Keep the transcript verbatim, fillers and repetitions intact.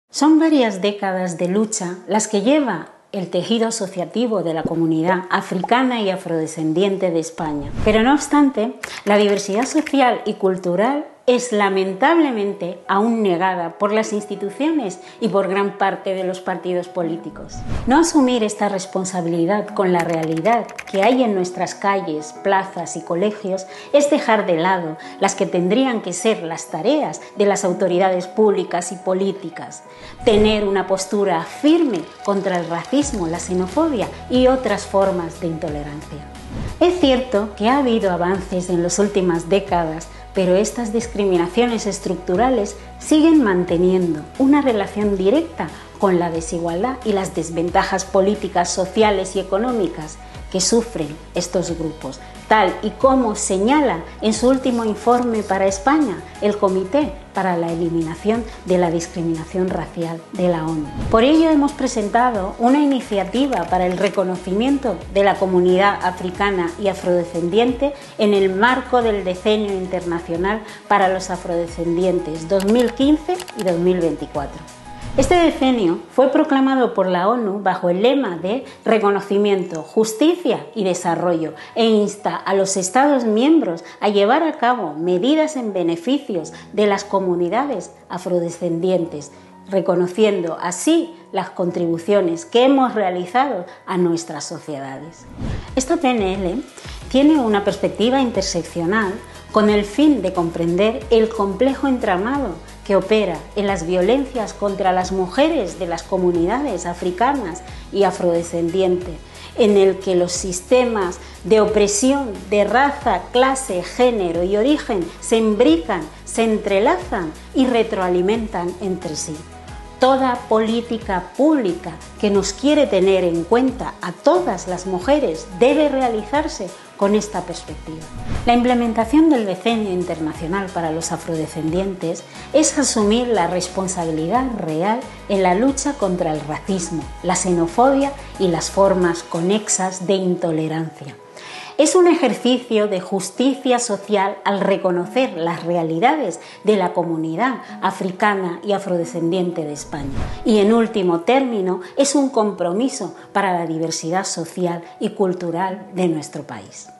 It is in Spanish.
Son varias décadas de lucha las que lleva el tejido asociativo de la comunidad africana y afrodescendiente de España. Pero no obstante, la diversidad social y cultural es lamentablemente aún negada por las instituciones y por gran parte de los partidos políticos. No asumir esta responsabilidad con la realidad que hay en nuestras calles, plazas y colegios es dejar de lado las que tendrían que ser las tareas de las autoridades públicas y políticas. Tener una postura firme contra el racismo, la xenofobia y otras formas de intolerancia. Es cierto que ha habido avances en las últimas décadas, pero estas discriminaciones estructurales siguen manteniendo una relación directa con la desigualdad y las desventajas políticas, sociales y económicas que sufren estos grupos, tal y como señala en su último informe para España el Comité para la Eliminación de la Discriminación Racial de la ONU. Por ello hemos presentado una iniciativa para el reconocimiento de la comunidad africana y afrodescendiente en el marco del Decenio Internacional para los Afrodescendientes dos mil quince y dos mil veinticuatro. Este decenio fue proclamado por la ONU bajo el lema de reconocimiento, justicia y desarrollo e insta a los Estados miembros a llevar a cabo medidas en beneficios de las comunidades afrodescendientes, reconociendo así las contribuciones que hemos realizado a nuestras sociedades. Esta P N L tiene una perspectiva interseccional con el fin de comprender el complejo entramado que opera en las violencias contra las mujeres de las comunidades africanas y afrodescendientes, en el que los sistemas de opresión de raza, clase, género y origen se imbrican, se entrelazan y retroalimentan entre sí. Toda política pública que nos quiere tener en cuenta a todas las mujeres debe realizarse con esta perspectiva. La implementación del Decenio Internacional para los Afrodescendientes es asumir la responsabilidad real en la lucha contra el racismo, la xenofobia y las formas conexas de intolerancia. Es un ejercicio de justicia social al reconocer las realidades de la comunidad africana y afrodescendiente de España. Y en último término, es un compromiso para la diversidad social y cultural de nuestro país.